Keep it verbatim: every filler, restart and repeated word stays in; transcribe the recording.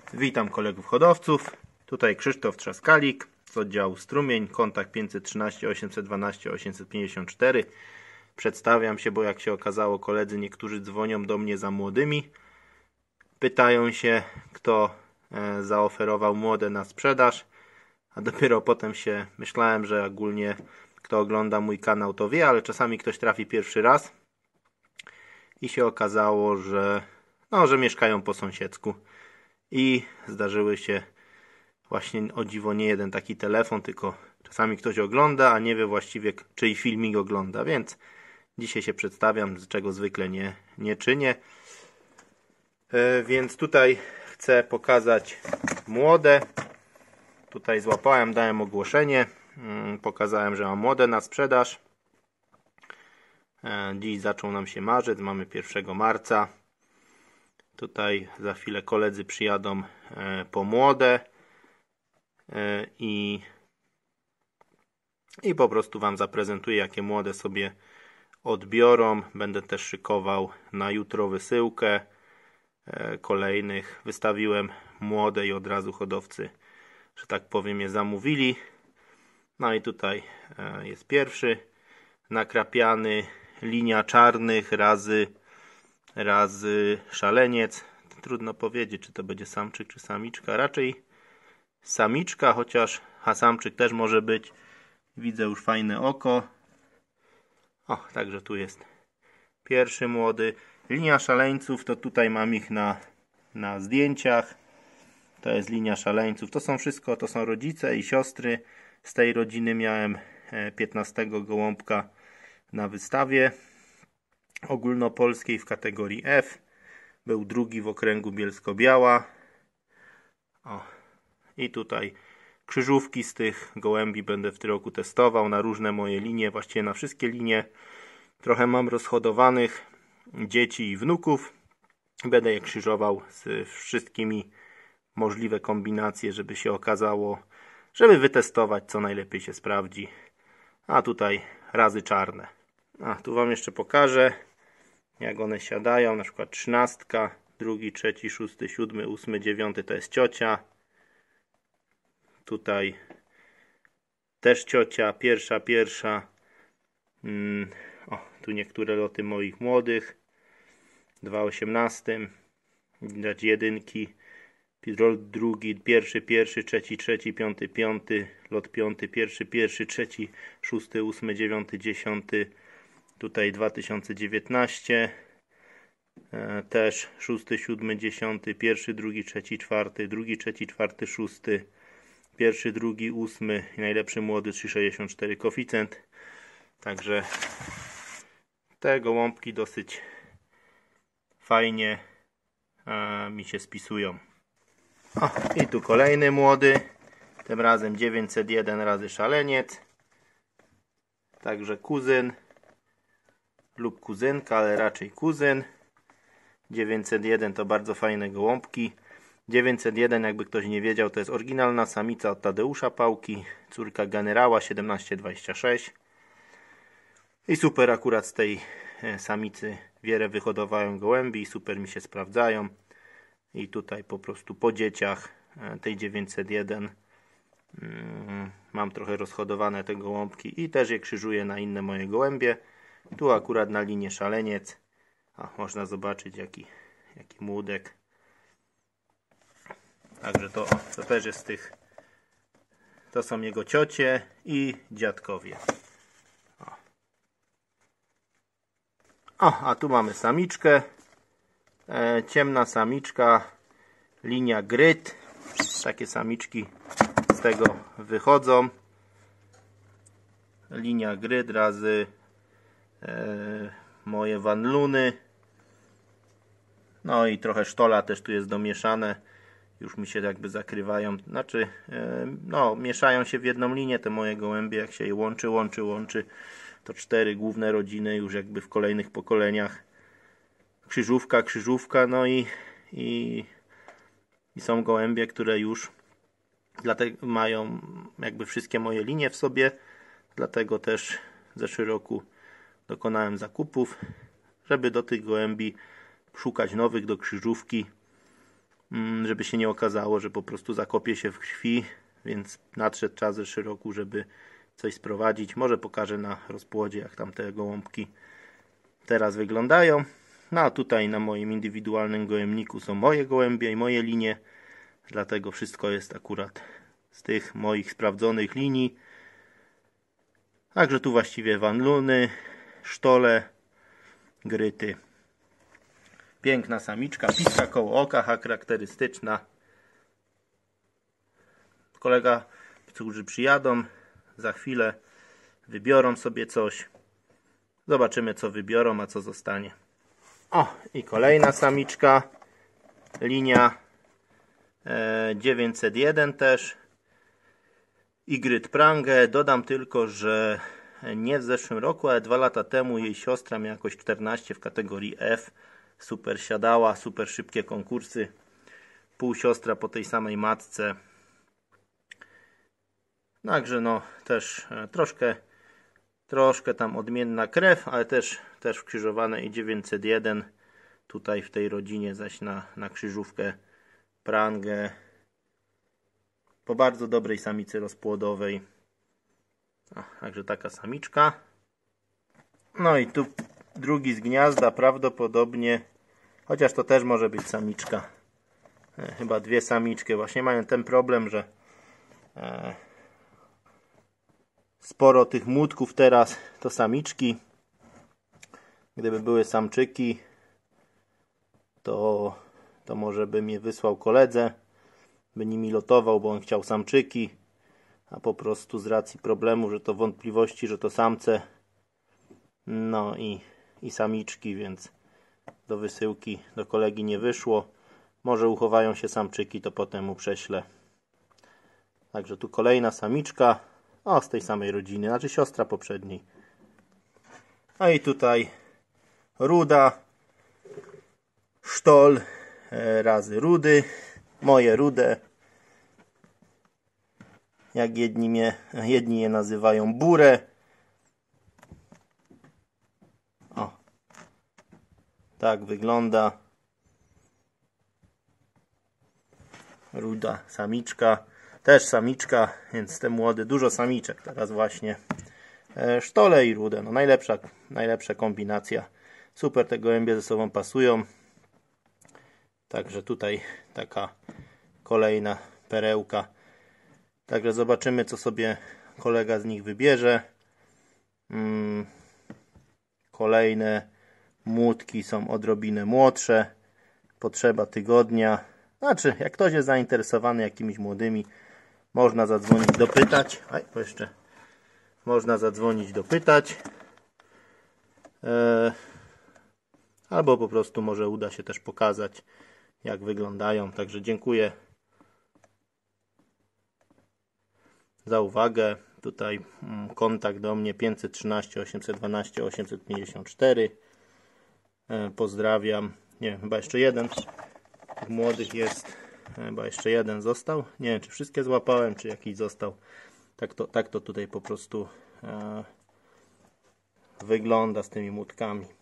Witam kolegów hodowców. Tutaj Krzysztof Trzaskalik z oddziału Strumień, kontakt pięćset trzynaście osiemset dwanaście osiemset pięćdziesiąt cztery. Przedstawiam się, bo jak się okazało, koledzy niektórzy dzwonią do mnie za młodymi. Pytają się, kto e, zaoferował młode na sprzedaż, a dopiero potem się myślałem, że ogólnie kto ogląda mój kanał to wie, ale czasami ktoś trafi pierwszy raz i się okazało, że, no, że mieszkają po sąsiedzku. I zdarzyły się właśnie, o dziwo, nie jeden taki telefon, tylko czasami ktoś ogląda, a nie wie właściwie, czyj filmik ogląda, więc dzisiaj się przedstawiam, z czego zwykle nie, nie czynię. Yy, więc tutaj chcę pokazać młode. Tutaj złapałem, dałem ogłoszenie, yy, pokazałem, że mam młode na sprzedaż. Yy, dziś zaczął nam się marzec, mamy pierwszego marca. Tutaj za chwilę koledzy przyjadą e, po młode e, i, i po prostu Wam zaprezentuję, jakie młode sobie odbiorą. Będę też szykował na jutro wysyłkę e, kolejnych. Wystawiłem młode i od razu hodowcy, że tak powiem, je zamówili. No i tutaj e, jest pierwszy nakrapiany, linia czarnych razy razy szaleniec. Trudno powiedzieć, czy to będzie samczyk, czy samiczka. Raczej samiczka, chociaż a samczyk też może być. Widzę już fajne oko. O, także tu jest pierwszy młody. Linia szaleńców, to tutaj mam ich na, na zdjęciach. To jest linia szaleńców. To są wszystko, to są rodzice i siostry. Z tej rodziny miałem piętnastego gołąbka na wystawie ogólnopolskiej w kategorii F. Był drugi w okręgu Bielsko-Biała. O. I tutaj krzyżówki z tych gołębi będę w tym roku testował na różne moje linie, właściwie na wszystkie linie. Trochę mam rozhodowanych dzieci i wnuków. Będę je krzyżował z wszystkimi możliwe kombinacje, żeby się okazało, żeby wytestować, co najlepiej się sprawdzi. A tutaj razy czarne. A tu Wam jeszcze pokażę, jak one siadają. Na przykład trzynastka, drugi, trzeci, szósty, siódmy, ósmy, dziewiąty to jest ciocia. Tutaj też ciocia, pierwsza, pierwsza. Hmm. O, tu niektóre loty moich młodych. dwa osiemnaście. Widać jedynki. Lot drugi, pierwszy, pierwszy, trzeci, trzeci, piąty, piąty. Lot piąty, pierwszy, pierwszy, trzeci, szósty, ósmy, dziewiąty, dziesiąty. Tutaj dwa tysiące dziewiętnaście, e, też szósty, siódmy, dziesiąty, pierwszy, drugi, trzeci, czwarty, drugi, trzeci, czwarty, szósty, pierwszy, drugi, ósmy i najlepszy młody trzy przecinek sześćdziesiąt cztery koeficjent. Także te gołąbki dosyć fajnie e, mi się spisują. O, i tu kolejny młody, tym razem dziewięćset jeden razy szaleniec, także kuzyn lub kuzynka, ale raczej kuzyn. dziewięćset jeden to bardzo fajne gołąbki. dziewięćset jeden, jakby ktoś nie wiedział, to jest oryginalna samica od Tadeusza Pałki, córka generała siedemnaście dwadzieścia sześć. I super, akurat z tej samicy wiele wyhodowałem gołębi i super mi się sprawdzają. I tutaj po prostu po dzieciach tej dziewięćset jeden hmm, mam trochę rozhodowane te gołąbki i też je krzyżuję na inne moje gołębie. Tu akurat na linię szaleniec. A, można zobaczyć jaki, jaki młódek. Także to, to też jest z tych. To są jego ciocie i dziadkowie. O. o, a tu mamy samiczkę. E, ciemna samiczka. Linia gryt. Takie samiczki z tego wychodzą. Linia gryt razy E, moje wanluny. No i trochę sztola też tu jest domieszane. Już mi się jakby zakrywają. Znaczy, e, no, mieszają się w jedną linię te moje gołębie. Jak się je łączy, łączy, łączy, to cztery główne rodziny już jakby w kolejnych pokoleniach. Krzyżówka, krzyżówka, no i, i, i są gołębie, które już dlatego mają jakby wszystkie moje linie w sobie. Dlatego też w zeszłym roku dokonałem zakupów, żeby do tych gołębi szukać nowych do krzyżówki. żeby się nie okazało, że po prostu zakopie się w krwi, więc nadszedł czas zeszły roku, żeby coś sprowadzić. Może pokażę na rozpłodzie, jak tam te gołąbki teraz wyglądają. No a tutaj na moim indywidualnym gołębniku są moje gołębie i moje linie, dlatego wszystko jest akurat z tych moich sprawdzonych linii. Także tu właściwie wanluny, sztole, gryty. Piękna samiczka, piska koło oka, charakterystyczna. Kolega, którzy przyjadą, za chwilę wybiorą sobie coś. Zobaczymy, co wybiorą, a co zostanie. O, i kolejna samiczka. Linia e, dziewięćset jeden też. Ygryt Prangę. Dodam tylko, że nie w zeszłym roku, ale dwa lata temu jej siostra miała jakoś czternaście w kategorii F. Super siadała, super szybkie konkursy. Pół siostra po tej samej matce. Także no też e, troszkę troszkę tam odmienna krew, ale też, też wkrzyżowane i dziewięćset jeden. Tutaj w tej rodzinie zaś na, na krzyżówkę Prangę. Po bardzo dobrej samicy rozpłodowej. A, także taka samiczka. No i tu drugi z gniazda prawdopodobnie, chociaż to też może być samiczka. E, chyba dwie samiczki. Właśnie mają ten problem, że e, sporo tych młódków teraz to samiczki. Gdyby były samczyki, to, to może bym je wysłał koledze, by nimi lotował, bo on chciał samczyki, a po prostu z racji problemu, że to wątpliwości, że to samce, no i, i samiczki, więc do wysyłki do kolegi nie wyszło. Może uchowają się samczyki, to potem mu prześlę. Także tu kolejna samiczka. O, z tej samej rodziny, znaczy siostra poprzedniej. A i tutaj ruda, sztol e, razy rudy, moje rude. Jak jedni, mnie, jedni je nazywają burę. O, tak wygląda. Ruda samiczka. Też samiczka, więc te młode, dużo samiczek teraz właśnie. E, sztole i rude, no najlepsza, najlepsza kombinacja. Super te gołębie ze sobą pasują. Także tutaj taka kolejna perełka. Także zobaczymy, co sobie kolega z nich wybierze. Hmm. Kolejne młódki są odrobinę młodsze. Potrzeba tygodnia. Znaczy, jak ktoś jest zainteresowany jakimiś młodymi, można zadzwonić, dopytać. Aj, bo jeszcze można zadzwonić, dopytać. E, albo po prostu może uda się też pokazać, jak wyglądają. Także dziękuję za uwagę. Tutaj kontakt do mnie pięćset trzynaście osiemset dwanaście osiemset pięćdziesiąt cztery. E, pozdrawiam. Nie, chyba jeszcze jeden tych młodych jest. Chyba jeszcze jeden został. Nie wiem, czy wszystkie złapałem, czy jakiś został. Tak to, tak to tutaj po prostu e, wygląda z tymi młódkami.